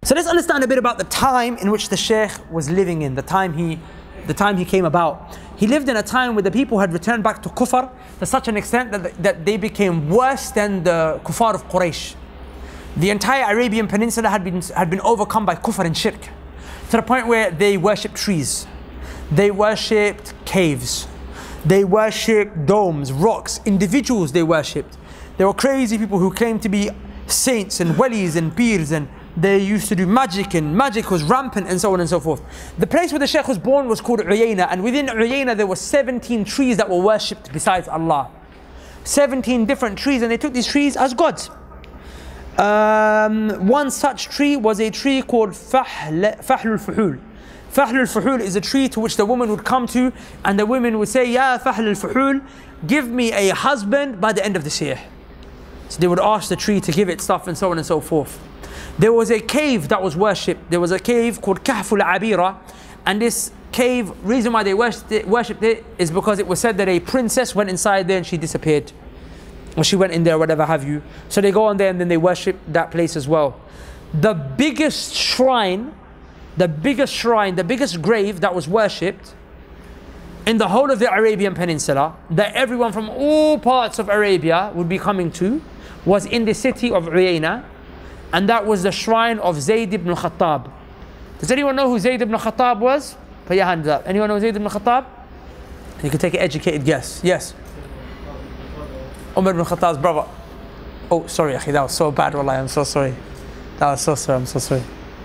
So let's understand a bit about the time in which the Shaykh was living in, the time he came about. He lived in a time where the people had returned back to kufr to such an extent that they became worse than the kuffar of Quraysh. The entire Arabian Peninsula had been overcome by kufr and shirk, to the point where they worshipped trees, they worshipped caves, they worshipped domes, rocks, individuals they worshipped. There were crazy people who claimed to be saints and walis and peers, and they used to do magic, and magic was rampant, and so on and so forth. The place where the Shaykh was born was called Uyayna, and within Uyayna there were 17 trees that were worshipped besides Allah. 17 different trees, and they took these trees as gods. One such tree was a tree called Fahlul Fuhul. Fahlul Fuhul is a tree to which the woman would come to, and the women would say, Ya Fahlul Fuhul, give me a husband by the end of this year. So they would ask the tree to give it stuff, and so on and so forth. There was a cave that was worshipped. There was a cave called Kahful Abira, and this cave, reason why they worshipped it is because it was said that a princess went inside there and she disappeared, or she went in there, whatever have you. So they go on there and then they worship that place as well. The biggest shrine, the biggest grave that was worshipped in the whole of the Arabian Peninsula, that everyone from all parts of Arabia would be coming to, was in the city of Uyayna, and that was the shrine of Zayd ibn Khattab. Does anyone know who Zayd ibn Khattab was? Put your hands up. Anyone know Zayd ibn Khattab? You can take an educated guess. Yes. Umar ibn Khattab's brother. Oh, sorry, akhi, that was so bad, wallahi, I'm so sorry. I'm so sorry.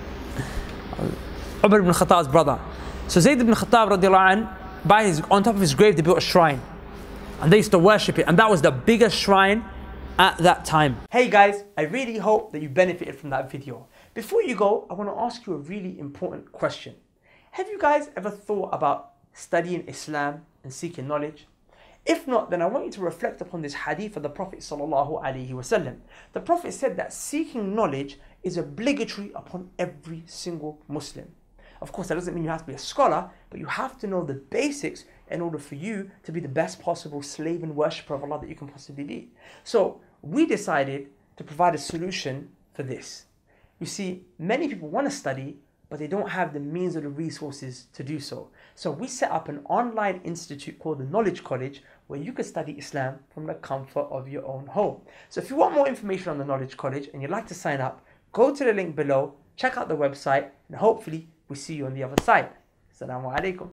Umar ibn Khattab's brother. So Zayd ibn Khattab radiallahu anh, on top of his grave they built a shrine, and they used to worship it, and that was the biggest shrine at that time. Hey guys, I really hope that you benefited from that video. Before you go, I want to ask you a really important question. Have you guys ever thought about studying Islam and seeking knowledge? If not, then I want you to reflect upon this hadith of the Prophet sallallahu alaihi wasallam. The Prophet said that seeking knowledge is obligatory upon every single Muslim. Of course, that doesn't mean you have to be a scholar, but you have to know the basics in order for you to be the best possible slave and worshipper of Allah that you can possibly be. So we decided to provide a solution for this. You see, many people want to study, but they don't have the means or the resources to do so. So we set up an online institute called the Knowledge College, where you can study Islam from the comfort of your own home. So if you want more information on the Knowledge College and you'd like to sign up, go to the link below, check out the website, and hopefully we'll see you on the other side. Assalamu alaikum.